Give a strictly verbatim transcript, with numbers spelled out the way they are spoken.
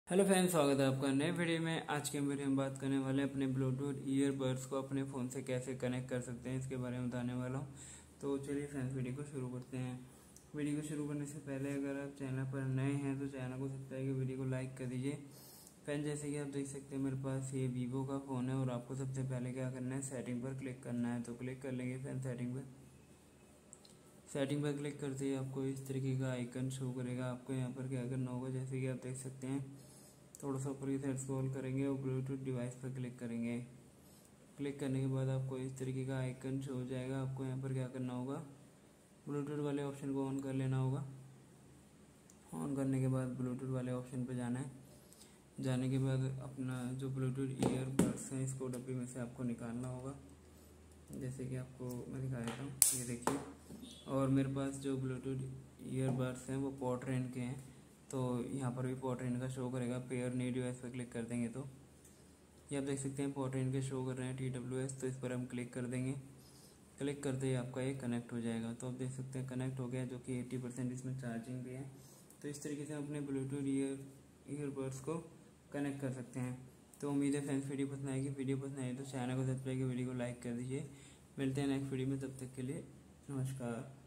Hello friends, स्वागत है आपका नए वीडियो में। आज के वीडियो में बात करने वाले हैं अपने ब्लूटूथ ईयरबड्स को अपने फ़ोन से कैसे कनेक्ट कर सकते हैं, इसके बारे में बताने वाला हूं। तो चलिए फ्रेंड्स, वीडियो को शुरू करते हैं। वीडियो को शुरू करने से पहले अगर आप चैनल पर नए हैं तो चैनल को सब्सक्राइब कर वीडियो को लाइक कर दीजिए। फ्रेंड्स, जैसे कि आप देख सकते हैं मेरे पास ये वीवो का फ़ोन है और आपको सबसे पहले क्या करना है, सेटिंग पर क्लिक करना है। तो क्लिक कर लेंगे फ्रेंड्स सेटिंग पर। सेटिंग पर क्लिक करते ही आपको इस तरीके का आइकन शो करेगा। आपको यहाँ पर क्या करना होगा, जैसे कि आप देख सकते हैं, थोड़ा सा ऊपर की साइड स्क्रॉल करेंगे और ब्लूटूथ डिवाइस पर क्लिक करेंगे। क्लिक करने के बाद आपको इस तरीके का आइकन शो हो जाएगा। आपको यहाँ पर क्या करना होगा, ब्लूटूथ वाले ऑप्शन को ऑन कर लेना होगा। ऑन करने के बाद ब्लूटूथ वाले ऑप्शन पर जाना है। जाने के बाद अपना जो ब्लूटूथ ईयरबड्स हैं इसको डब्बे में से आपको निकालना होगा, जैसे कि आपको मैं दिखा देता हूँ। ये देखिए, और मेरे पास जो ब्लूटूथ ईयरबड्स हैं वो पोर्ट्रेन के हैं, तो यहाँ पर भी पोर्ट्रेन का शो करेगा। पेयर न्यू डिवाइस पर क्लिक कर देंगे तो ये आप देख सकते हैं पोर्ट्रेन के शो कर रहे हैं टी डब्ल्यू एस। तो इस पर हम क्लिक कर देंगे। क्लिक करते ही आपका ये कनेक्ट हो जाएगा। तो आप देख सकते हैं कनेक्ट हो गया, जो कि अस्सी परसेंट इसमें चार्जिंग भी है। तो इस तरीके से अपने ब्लूटूथ ईयर ईयरबड्स को कनेक्ट कर सकते हैं। तो उम्मीद है फ्रेंड्स वीडियो पसंद आएगी। वीडियो पसंद आए तो चैनल को सब्सक्राइब कर वीडियो को लाइक कर दीजिए। मिलते हैं नेक्स्ट वीडियो में, तब तक के लिए नमस्कार।